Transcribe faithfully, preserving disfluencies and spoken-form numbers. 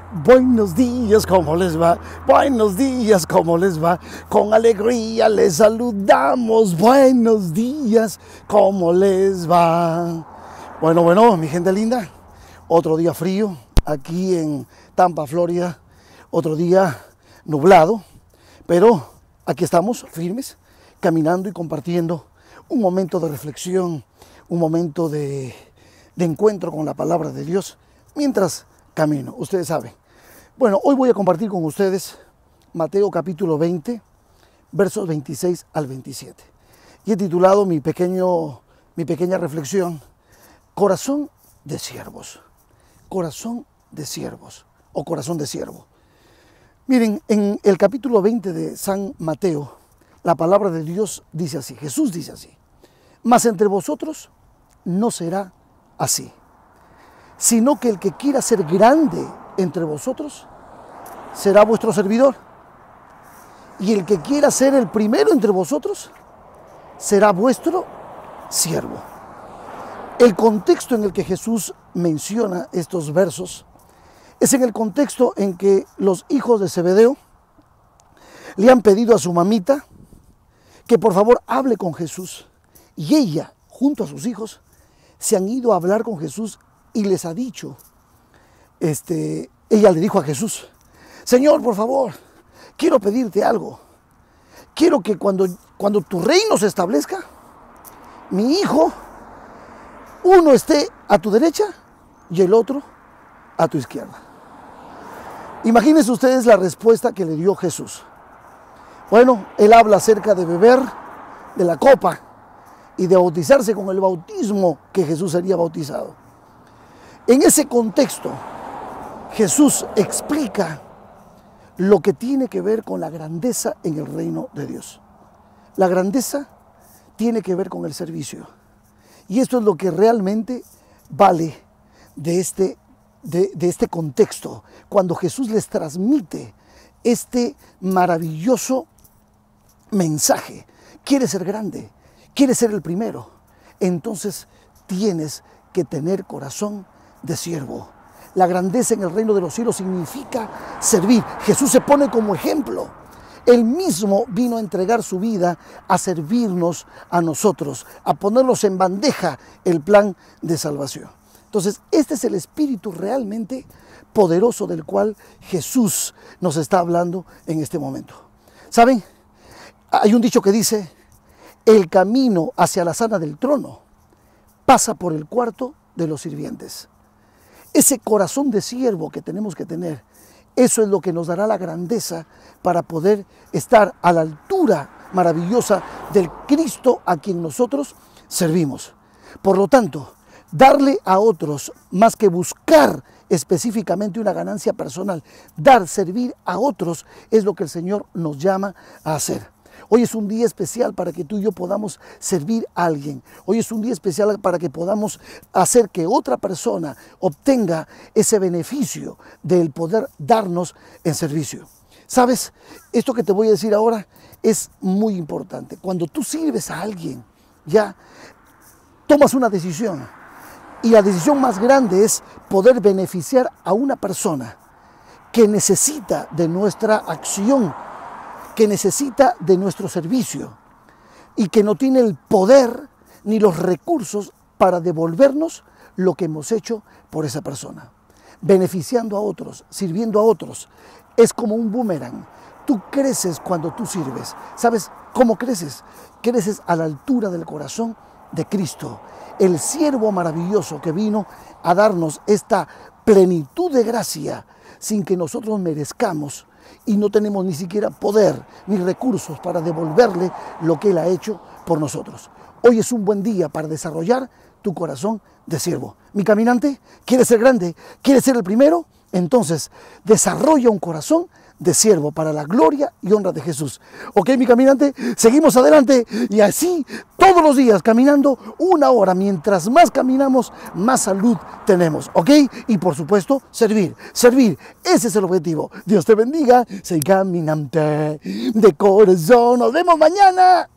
Buenos días, ¿cómo les va? Buenos días, ¿cómo les va? Con alegría les saludamos. Buenos días, ¿cómo les va? Bueno, bueno, mi gente linda, otro día frío aquí en Tampa, Florida. Otro día nublado, pero aquí estamos firmes, caminando y compartiendo un momento de reflexión, un momento de, de encuentro con la palabra de Dios mientras camino, ustedes saben. Bueno, hoy voy a compartir con ustedes Mateo capítulo veinte, versos veintiséis al veintisiete. Y he titulado mi, pequeño, mi pequeña reflexión, Corazón de siervos. Corazón de siervos o corazón de siervo. Miren, en el capítulo veinte de San Mateo, la palabra de Dios dice así, Jesús dice así, mas entre vosotros no será así, sino que el que quiera ser grande entre vosotros será vuestro servidor, y el que quiera ser el primero entre vosotros será vuestro siervo. El contexto en el que Jesús menciona estos versos es en el contexto en que los hijos de Zebedeo le han pedido a su mamita que por favor hable con Jesús, y ella junto a sus hijos se han ido a hablar con Jesús y les ha dicho, este, ella le dijo a Jesús, Señor, por favor, quiero pedirte algo. Quiero que cuando, cuando tu reino se establezca, mi hijo, uno esté a tu derecha y el otro a tu izquierda. Imagínense ustedes la respuesta que le dio Jesús. Bueno, él habla acerca de beber de la copa y de bautizarse con el bautismo que Jesús sería bautizado. En ese contexto, Jesús explica lo que tiene que ver con la grandeza en el reino de Dios. La grandeza tiene que ver con el servicio. Y esto es lo que realmente vale de este, de, de este contexto, cuando Jesús les transmite este maravilloso mensaje. Quieres ser grande, quieres ser el primero, entonces tienes que tener corazón de siervo. La grandeza en el reino de los cielos significa servir. Jesús se pone como ejemplo. Él mismo vino a entregar su vida, a servirnos a nosotros, a ponernos en bandeja el plan de salvación. Entonces, este es el espíritu realmente poderoso del cual Jesús nos está hablando en este momento. ¿Saben? Hay un dicho que dice, el camino hacia la sala del trono pasa por el cuarto de los sirvientes. Ese corazón de siervo que tenemos que tener, eso es lo que nos dará la grandeza para poder estar a la altura maravillosa del Cristo a quien nosotros servimos. Por lo tanto, darle a otros más que buscar específicamente una ganancia personal, dar, servir a otros es lo que el Señor nos llama a hacer. Hoy es un día especial para que tú y yo podamos servir a alguien. Hoy es un día especial para que podamos hacer que otra persona obtenga ese beneficio del poder darnos en servicio. ¿Sabes? Esto que te voy a decir ahora es muy importante. Cuando tú sirves a alguien, ya tomas una decisión. Y la decisión más grande es poder beneficiar a una persona que necesita de nuestra acción, que necesita de nuestro servicio y que no tiene el poder ni los recursos para devolvernos lo que hemos hecho por esa persona. Beneficiando a otros, sirviendo a otros, es como un boomerang. Tú creces cuando tú sirves. ¿Sabes cómo creces? Creces a la altura del corazón de Cristo, el siervo maravilloso que vino a darnos esta plenitud de gracia sin que nosotros merezcamos. Y no tenemos ni siquiera poder ni recursos para devolverle lo que Él ha hecho por nosotros. Hoy es un buen día para desarrollar tu corazón de siervo. Mi caminante, ¿quieres ser grande? ¿Quieres ser el primero? Entonces, desarrolla un corazón de siervo para la gloria y honra de Jesús. Ok, mi caminante, seguimos adelante y así todos los días caminando una hora. Mientras más caminamos, más salud tenemos. Ok, y por supuesto, servir, servir. Ese es el objetivo. Dios te bendiga. Soy caminante de corazón. Nos vemos mañana.